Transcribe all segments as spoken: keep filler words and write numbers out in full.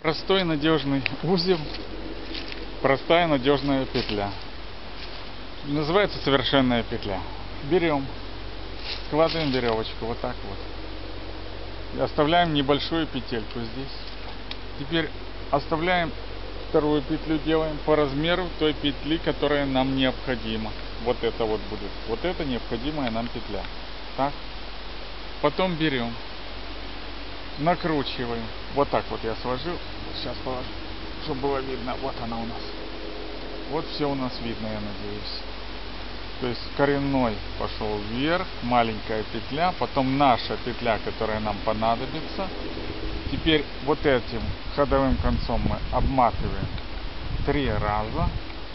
Простой надежный узел, простая надежная петля. Называется совершенная петля. Берем, складываем веревочку вот так вот. И оставляем небольшую петельку здесь. Теперь оставляем вторую петлю, делаем по размеру той петли, которая нам необходима. Вот это вот будет. Вот это необходимая нам петля. Так. Потом берем, накручиваем. Вот так вот я сложил. Сейчас положу, чтобы было видно. Вот она у нас. Вот все у нас видно, я надеюсь. То есть коренной пошел вверх, маленькая петля, потом наша петля, которая нам понадобится. Теперь вот этим ходовым концом мы обматываем три раза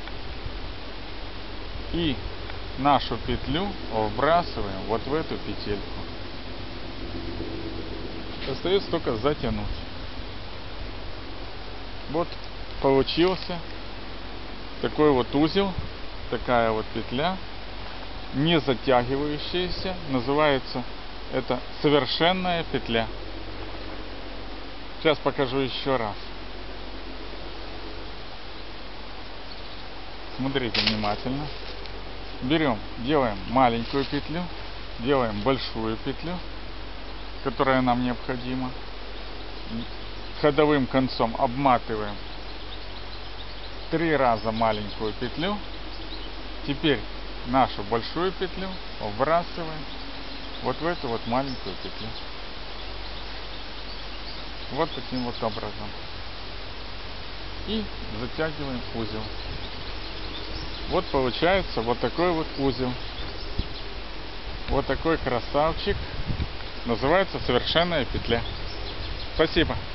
и нашу петлю вбрасываем вот в эту петельку. Остается только затянуть. Вот получился такой вот узел, такая вот петля, не затягивающаяся, называется это совершенная петля. Сейчас покажу еще раз. Смотрите внимательно. Берем, делаем маленькую петлю, делаем большую петлю, которая нам необходима. Ходовым концом обматываем три раза маленькую петлю. Теперь нашу большую петлю вбрасываем вот в эту вот маленькую петлю. Вот таким вот образом. И затягиваем узел. Вот получается вот такой вот узел. Вот такой красавчик. Называется совершенная петля. Спасибо.